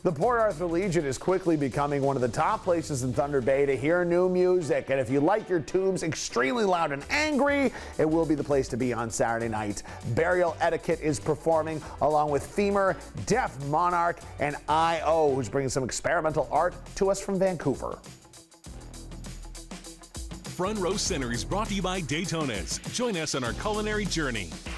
The Port Arthur Legion is quickly becoming one of the top places in Thunder Bay to hear new music. And if you like your tunes extremely loud and angry, it will be the place to be on Saturday night. Burial Etiquette is performing along with Femur, Deaf Monarch, and I.O., who's bringing some experimental art to us from Vancouver. Front Row Center is brought to you by Daytona's. Join us on our culinary journey.